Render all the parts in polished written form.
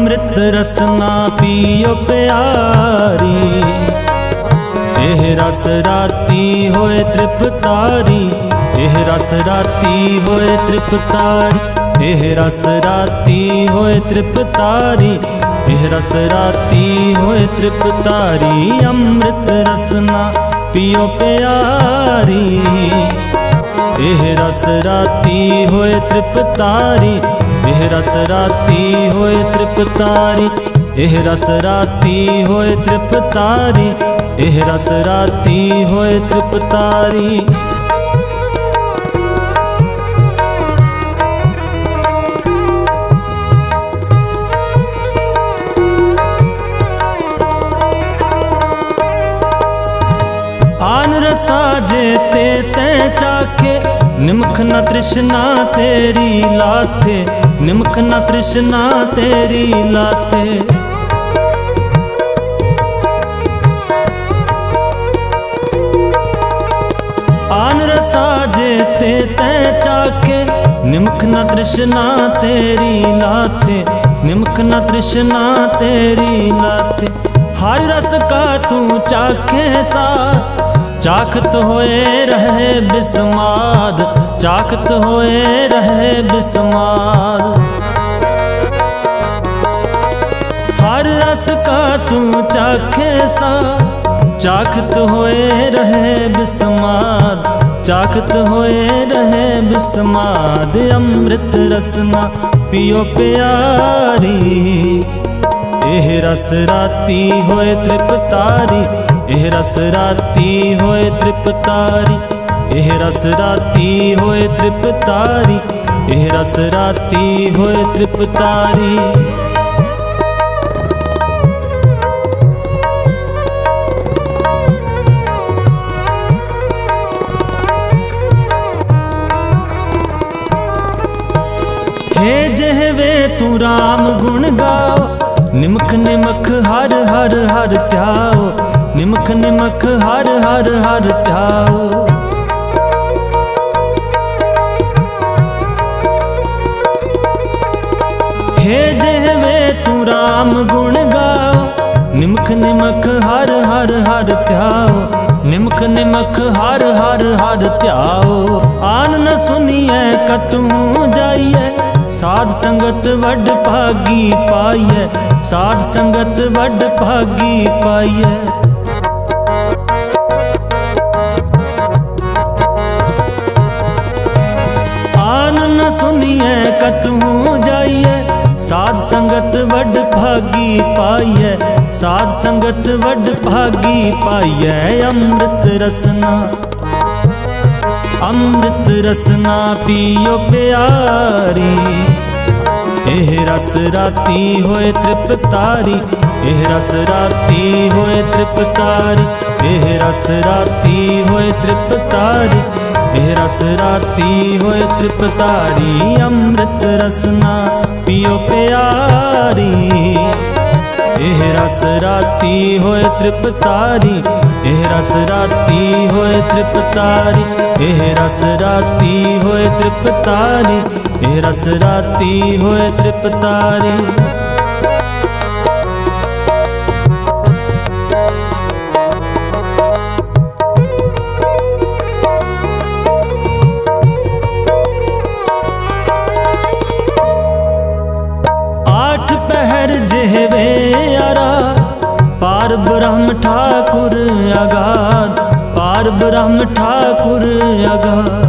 अमृत रसना पियो प्यारी। एह रस राती होए तृप्तारी, एह रस राती होए तृप्तारी, एह रस राती होए तृप्तारी, एह रस राती होए तृप्तारी। अमृत रसना पियो प्यारी, एह रस राती होए तृप्तारी, एह रस राती होए तृप्तारी, एह रस राती होए तृप्तारी, एह रस राती होए तृप्तारी। आन रसा जेते तैं चाखे, निमख न तृष्णा तेरी लाथे, निमख न तृष्णा तेरी लाथे। आन रसा जेते तैं चाखे, निमख न तृष्णा तेरी लाथे, निमख न तृष्णा तेरी लाथे। हर रस का तू चाखे सा, चाखत होए रहे बिस्माद, चाखत होए रहे बिस्माद। हर रस का तू चाखे सा, चाखत होए रहे बिस्माद, चाखत होए रहे बिस्माद। अमृत रसना पियो प्यारी, एह रस राती होए तृप्तारी, एह रस राती होए तृप्तारी, एह रस राती होए तृप्तारी, एह रस राती होए तृप्तारी। हे जहवे तू राम गुण गाओ, निमख निमख हर हर हर त्याओ, निमख निमख हर हर हर त्याओ। हे जहवे तू राम गुण गाओ, निमख निमख हर हर हर त्याओ, निमख निमख हर हर हर त्याओ। आन न सुनिए कतू जाइए, साध संगत वड भागी पाइए, साध संगत वड भागी पाइए। आन न सुनिए कतू जाइए, साध संगत वड भागी पाइए, साध संगत वड भागी पाइए। अमृत रसना, अमृत रसना पियो प्यारी, एह रस राती होए तृप्तारी, एह रस राती होए तृप्तारी, एह रस राती होए तृप्तारी, एह रस राती होए तृप्तारी। अमृत रसना पियो प्यारी, एह रस राती होए तृप्तारी, एह रस राती होए तृप्तारी, एह रस राती होए तृप्तारी, एह रस राती होए तृप्तारी। आठ पहर जेहवे यारा, पार ब्रह्म ठाकुर अगाध, पार ब्रह्म ठाकुर अगाध।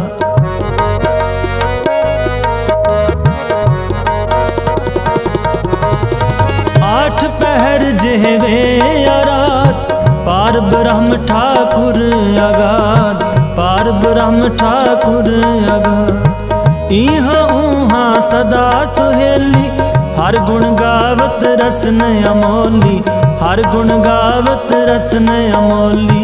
आठ पहर जेहवे यारात, पार ब्रह्म ठाकुर अगाध, पार ब्रह्म ठाकुर अगाध। इहाँ उहाँ सदा सुहेली, हर गुण गावत रसन अमोली, हर गुण गावत रसन अमोली।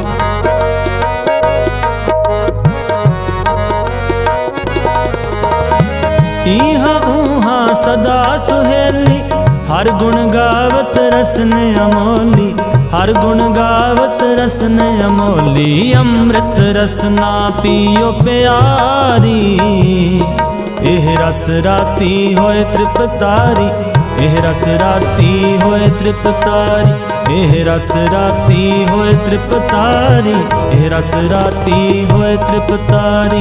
इहाँ उहाँ सदा सुहेली, हर गुण गावत रसन अमोली, हर गुण गावत रसन अमोली। अमृत रसना पियो प्यारी, एह रस राती होए तृप्तारी, एह रस राती होए तृप्तारी, एह रस राती होए तृप्तारी, एह रस राती होए तृप्तारी।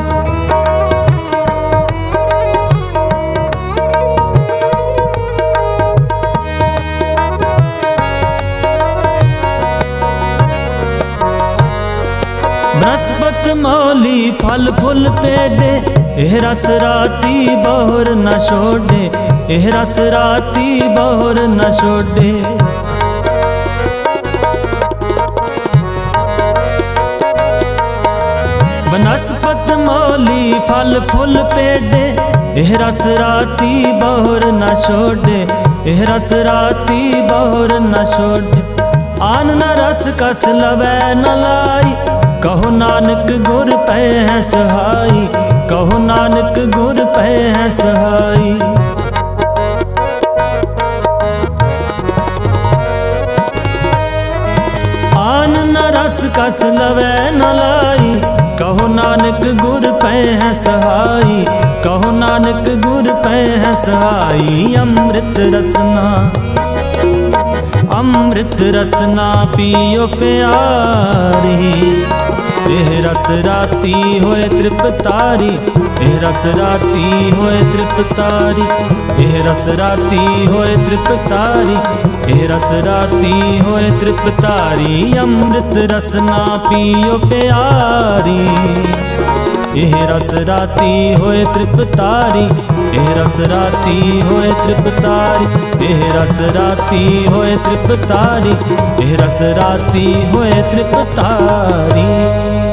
बृहस्पति मौली फल फुल पेडे, एह रस राती बहुर न छोड़े, एह रस राती बहुर न छोड़े। बनस्पत मौली फल फुल पेडे, एह रस राती बहुर न छोड़े, एह रस राती बहुर न छोड़े। आन न रस कस लवै न लाई, कहो नानक गुर पै है सहाई, कहो नानक गुर पै है सहाई। आन न रस कस लवै न लाई, कहो नानक गुर पै है सहाई, कहो नानक गुर पै है सहाई। अमृत रसना, अमृत रसना पियो प्यारी, एह रस राती होए तृप्तारी, एह रस राती होए तृप्तारी, एह रस राती होए तृप्तारी, एह रस राती होए तृप्तारी। अमृत रसना पियो प्यारी, एह रस राती होए तृप्तारी, एह रस राती होए तृप्तारी, एह रस राती होए तृप्तारी, एह रस राती होए तृप्तारी।